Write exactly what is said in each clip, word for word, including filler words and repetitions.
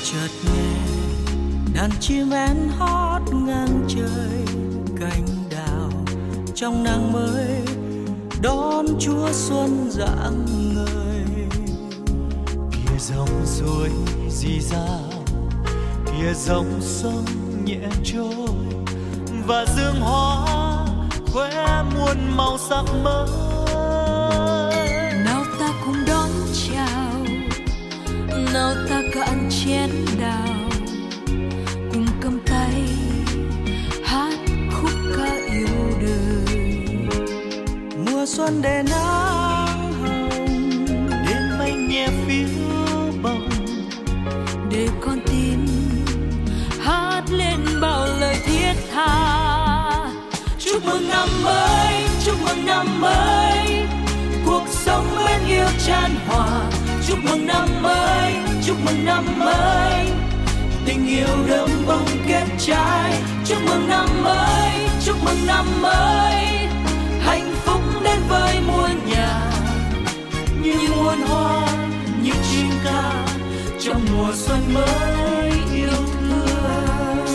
chợt nghe đàn chim én hót ngang trời cánh đào trong nắng mới đón Chúa xuân rạng ngời. Kia dòng suối rì rào, kia dòng sông nhẹ trôi và dương hoa khoe muôn màu sắc mới. Nào ta cùng đón chào, nào ta cạn chén đào, cùng cầm tay hát khúc ca yêu đời. Mùa xuân để nắng hồng, đêm mây nhẹ phiêu bồng, để con tim hát lên bao lời thiết tha. chúc mừng năm mới, chúc mừng năm mới, cuộc sống bên yêu chan hòa. Chúc mừng năm mới, chúc mừng năm mới, tình yêu đơm bông kết trái. Chúc mừng năm mới, chúc mừng năm mới, hạnh phúc đến với muôn nhà, như muôn hoa, như chim ca trong mùa xuân mới yêu thương.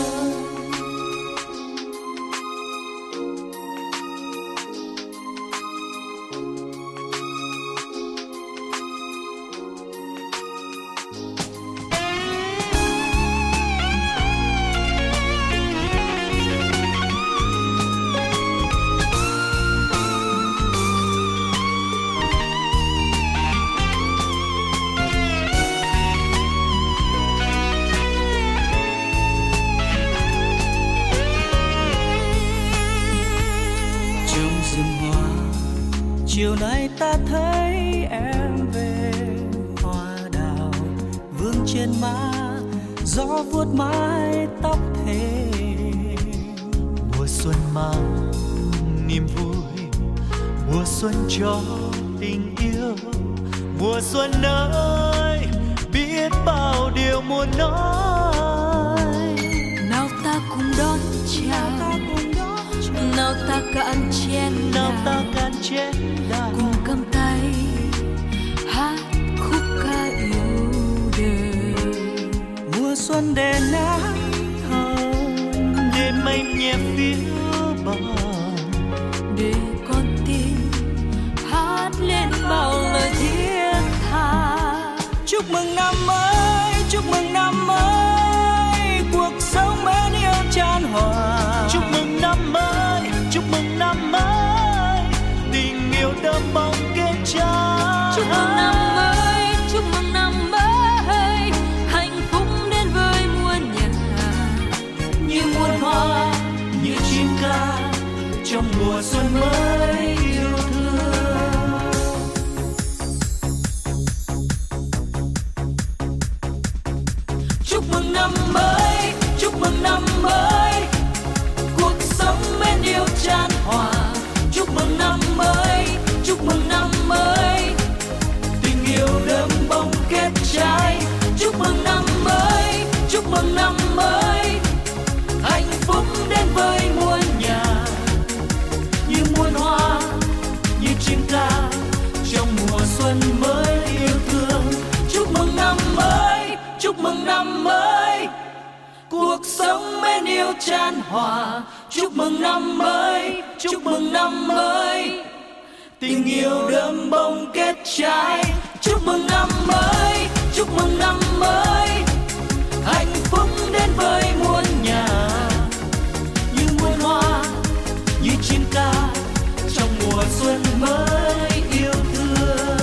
Chiều nay ta thấy em về, hoa đào vương trên má, gió vuốt mái tóc thề. Mùa xuân mang niềm vui, mùa xuân cho tình yêu, mùa xuân ơi biết bao điều muốn nói. Nào ta cùng đón chào, nào ta cạn chén nào ta đào, cạn chén đào, cùng cầm tay hát khúc ca yêu đời. Mùa xuân để nắng hồng, để mây nhẹ phiêu bồng, để con tim hát lên bao lời thiết tha. chúc mừng năm mới, chúc mừng năm mới, cuộc sống bên yêu chan hòa. chúc mừng năm mới, chúc mừng năm mới, tình yêu đơm bông kết trái. Chúc mừng năm mới, chúc mừng năm mới, hạnh phúc đến với muôn nhà, Như muôn hoa, như chim ca trong mùa xuân mới yêu thương. Chúc mừng năm mới, chúc mừng năm mới, cuộc sống bên yêu chan hòa. Chúc mừng năm mới, chúc mừng năm mới, tình yêu đơm bông kết trái. Chúc mừng năm mới, chúc mừng năm mới, hạnh phúc đến với muôn nhà, như muôn hoa, như chim ca trong mùa xuân mới yêu thương. Chúc mừng năm mới, chúc mừng năm mới, cuộc sống bên yêu chan hòa. Chúc mừng năm mới, chúc mừng năm mới, tình yêu đơm bông kết trái. Chúc mừng năm mới, chúc mừng năm mới, hạnh phúc đến với muôn nhà, như muôn hoa, như chim ca trong mùa xuân mới yêu thương.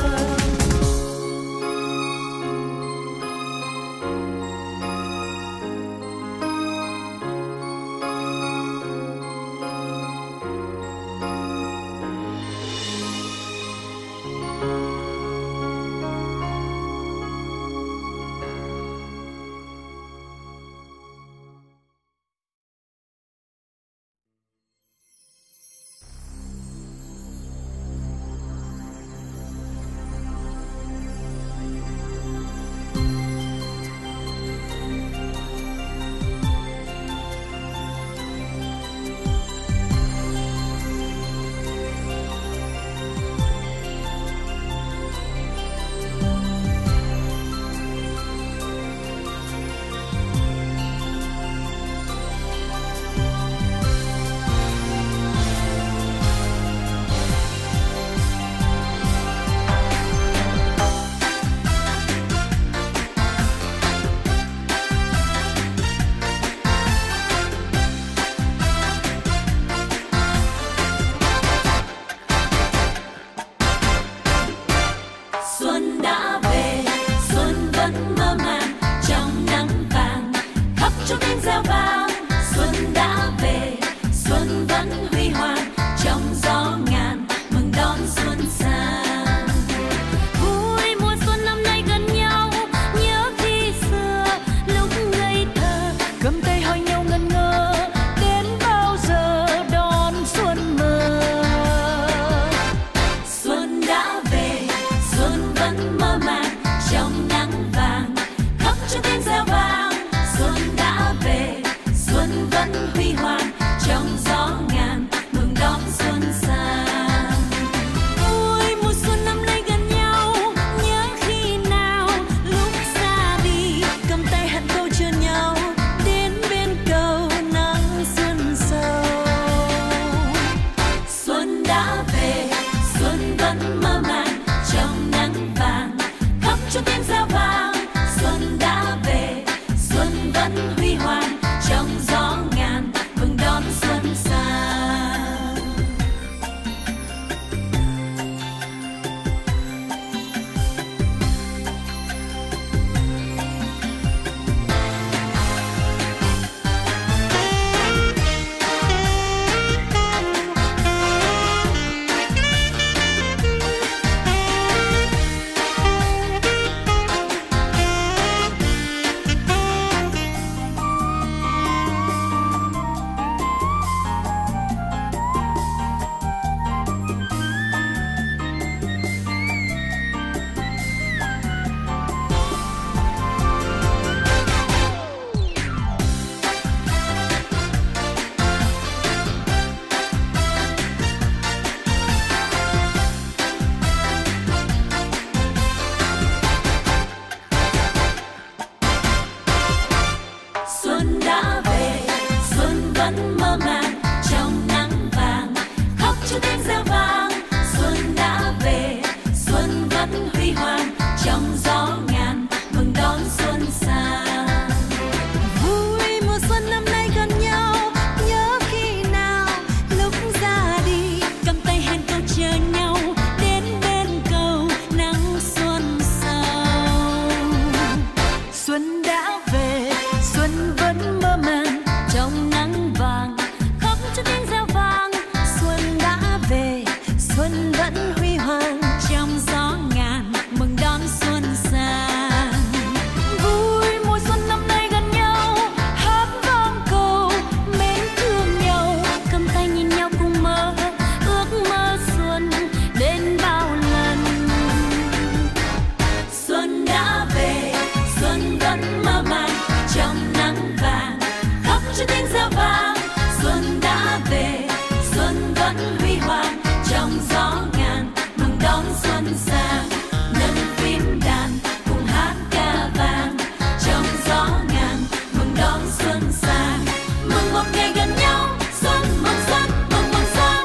vẫn huy hoàng trong gió ngàn, mừng đón xuân sang. Nâng phím đàn cùng hát ca vang trong gió ngàn, mừng đón xuân sang. Mừng một ngày gần nhau, xuân mừng xuân mừng mừng xuân.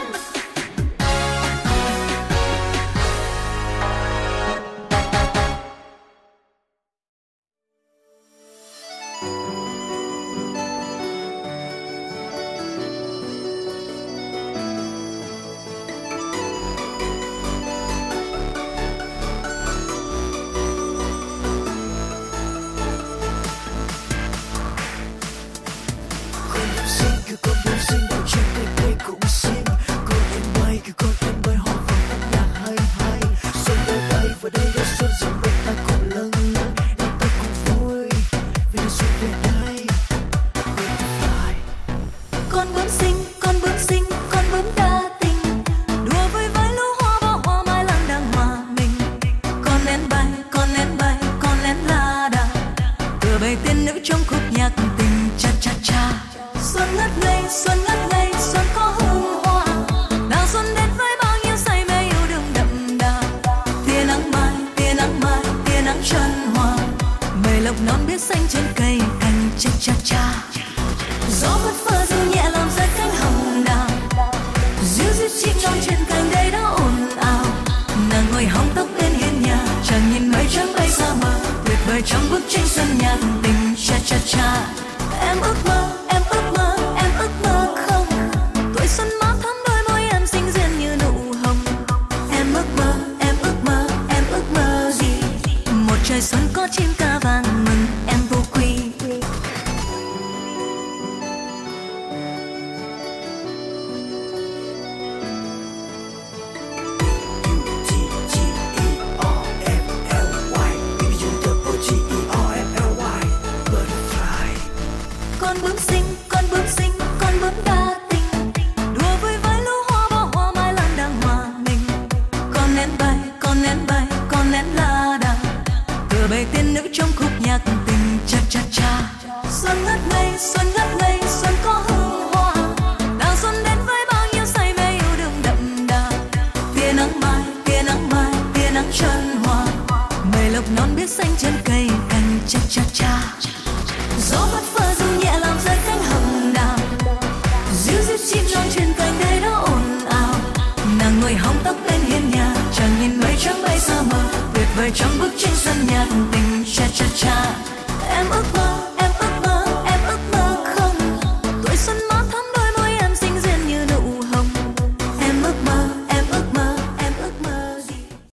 Trong bức tranh sân nhạt